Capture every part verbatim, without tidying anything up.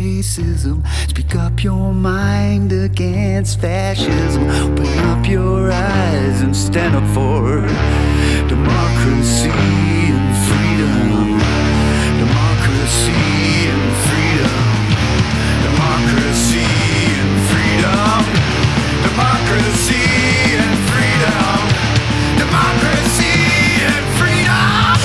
racism. Speak up your mind against fascism. Open up your eyes and stand up for democracy and freedom. Democracy and freedom. Democracy and freedom. Democracy and freedom. Democracy and freedom.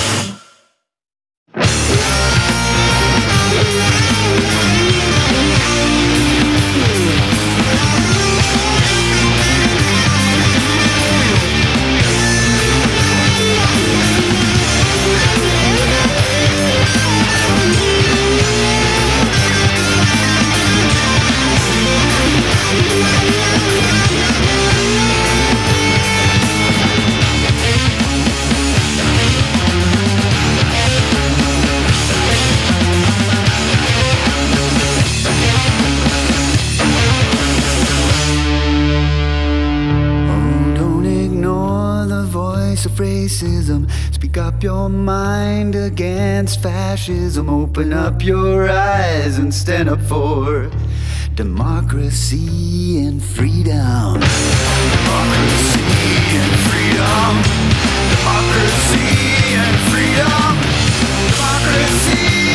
Of racism. Speak up your mind against fascism. Open up your eyes and stand up for democracy and freedom. Democracy and freedom. Democracy and freedom. Democracy